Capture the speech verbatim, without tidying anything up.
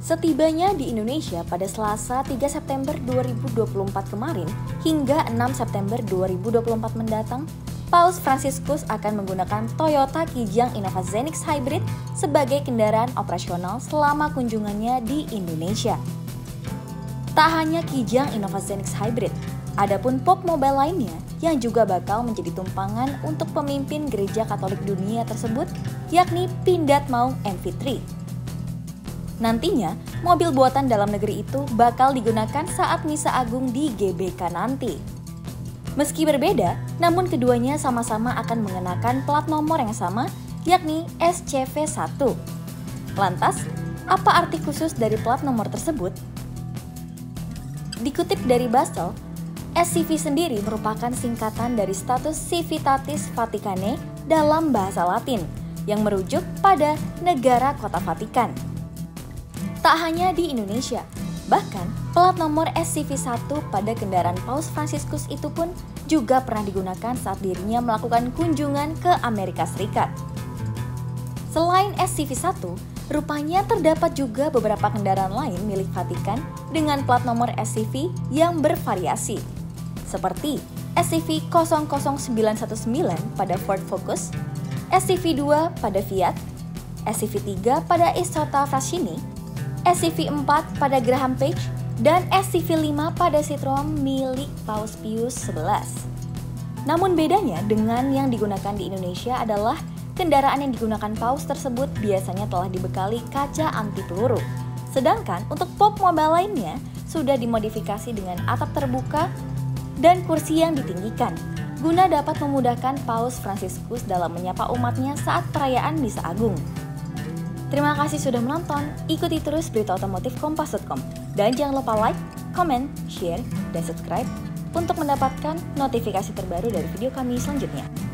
Setibanya di Indonesia pada Selasa tiga September dua ribu dua puluh empat kemarin hingga enam September dua ribu dua puluh empat mendatang, Paus Fransiskus akan menggunakan Toyota Kijang Innova Zenix Hybrid sebagai kendaraan operasional selama kunjungannya di Indonesia. Tak hanya Kijang Innova Zenix Hybrid, adapun pop mobile lainnya yang juga bakal menjadi tumpangan untuk pemimpin gereja Katolik dunia tersebut, yakni Pindad Maung M V tiga. Nantinya, mobil buatan dalam negeri itu bakal digunakan saat misa agung di G B K nanti. Meski berbeda, namun keduanya sama-sama akan mengenakan plat nomor yang sama, yakni S C V satu. Lantas, apa arti khusus dari plat nomor tersebut? Dikutip dari Basel, S C V sendiri merupakan singkatan dari status Civitatis Vaticanae dalam bahasa Latin, yang merujuk pada negara kota Vatikan. Tak hanya di Indonesia, bahkan plat nomor S C V satu pada kendaraan Paus Fransiskus itu pun juga pernah digunakan saat dirinya melakukan kunjungan ke Amerika Serikat. Selain S C V satu, rupanya terdapat juga beberapa kendaraan lain milik Vatikan dengan plat nomor S C V yang bervariasi, seperti S C V nol nol sembilan satu sembilan pada Ford Focus, S C V dua pada Fiat, S C V tiga pada Isotta Fraschini, S C V empat pada Graham Page, dan S C V lima pada Citroen milik Paus Pius sebelas. Namun bedanya dengan yang digunakan di Indonesia adalah kendaraan yang digunakan Paus tersebut biasanya telah dibekali kaca anti peluru. Sedangkan untuk pop mobile lainnya sudah dimodifikasi dengan atap terbuka dan kursi yang ditinggikan, guna dapat memudahkan Paus Fransiskus dalam menyapa umatnya saat perayaan Misa Agung. Terima kasih sudah menonton, ikuti terus berita otomotif kompas titik com. Dan jangan lupa like, comment, share, dan subscribe untuk mendapatkan notifikasi terbaru dari video kami selanjutnya.